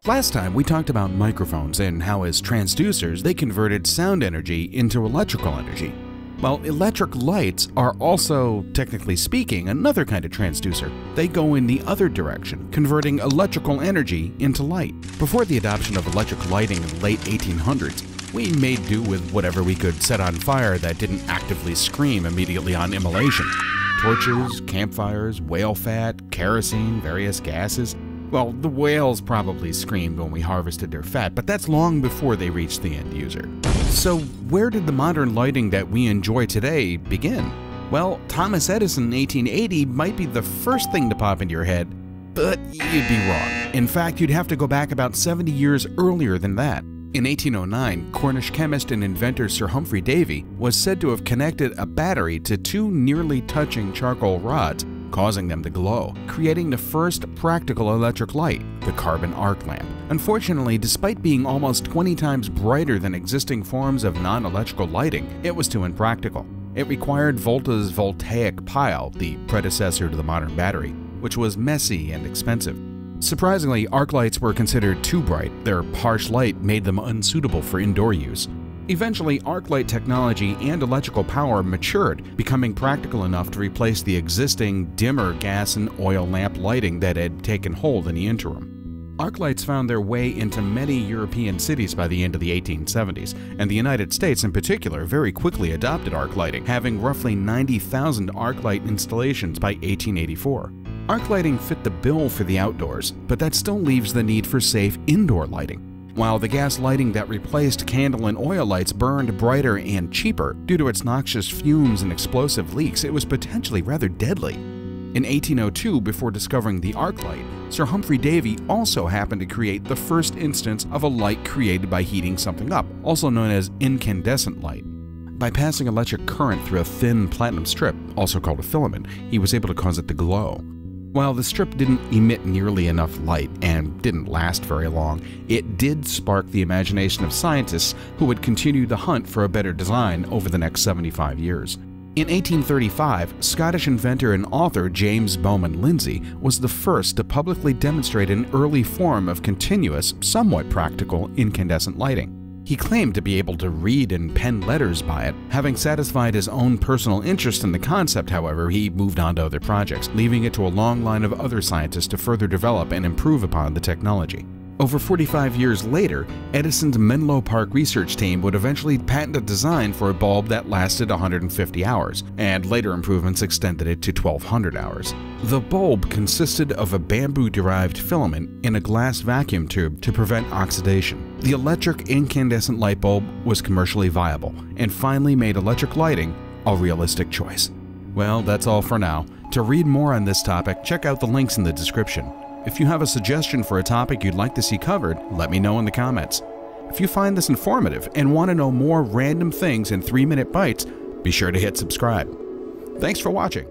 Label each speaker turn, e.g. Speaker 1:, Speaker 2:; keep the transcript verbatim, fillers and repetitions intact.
Speaker 1: Last time we talked about microphones and how as transducers they converted sound energy into electrical energy. Well, electric lights are also, technically speaking, another kind of transducer. They go in the other direction, converting electrical energy into light. Before the adoption of electric lighting in the late eighteen hundreds, we made do with whatever we could set on fire that didn't actively scream immediately on immolation. Torches, campfires, whale fat, kerosene, various gases. Well, the whales probably screamed when we harvested their fat, but that's long before they reached the end user. So where did the modern lighting that we enjoy today begin? Well, Thomas Edison in eighteen eighty might be the first thing to pop into your head, but you'd be wrong. In fact, you'd have to go back about seventy years earlier than that. In eighteen oh nine, Cornish chemist and inventor Sir Humphrey Davy was said to have connected a battery to two nearly touching charcoal rods, causing them to glow, creating the first practical electric light, the carbon arc lamp. Unfortunately, despite being almost twenty times brighter than existing forms of non-electrical lighting, it was too impractical. It required Volta's voltaic pile, the predecessor to the modern battery, which was messy and expensive. Surprisingly, arc lights were considered too bright. Their harsh light made them unsuitable for indoor use. Eventually, arc light technology and electrical power matured, becoming practical enough to replace the existing dimmer gas and oil lamp lighting that had taken hold in the interim. Arc lights found their way into many European cities by the end of the eighteen seventies, and the United States in particular very quickly adopted arc lighting, having roughly ninety thousand arc light installations by eighteen eighty-four. Arc lighting fit the bill for the outdoors, but that still leaves the need for safe indoor lighting. While the gas lighting that replaced candle and oil lights burned brighter and cheaper due to its noxious fumes and explosive leaks, it was potentially rather deadly. In eighteen oh two, before discovering the arc light, Sir Humphrey Davy also happened to create the first instance of a light created by heating something up, also known as incandescent light. By passing electric current through a thin platinum strip, also called a filament, he was able to cause it to glow. While the strip didn't emit nearly enough light and didn't last very long, it did spark the imagination of scientists who would continue the hunt for a better design over the next seventy-five years. In eighteen thirty-five, Scottish inventor and author James Bowman Lindsay was the first to publicly demonstrate an early form of continuous, somewhat practical incandescent lighting. He claimed to be able to read and pen letters by it. Having satisfied his own personal interest in the concept, however, he moved on to other projects, leaving it to a long line of other scientists to further develop and improve upon the technology. Over forty-five years later, Edison's Menlo Park research team would eventually patent a design for a bulb that lasted one hundred fifty hours, and later improvements extended it to twelve hundred hours. The bulb consisted of a bamboo-derived filament in a glass vacuum tube to prevent oxidation. The electric incandescent light bulb was commercially viable, and finally made electric lighting a realistic choice. Well, that's all for now. To read more on this topic, check out the links in the description. If you have a suggestion for a topic you'd like to see covered, let me know in the comments. If you find this informative and want to know more random things in three minute bites, be sure to hit subscribe. Thanks for watching.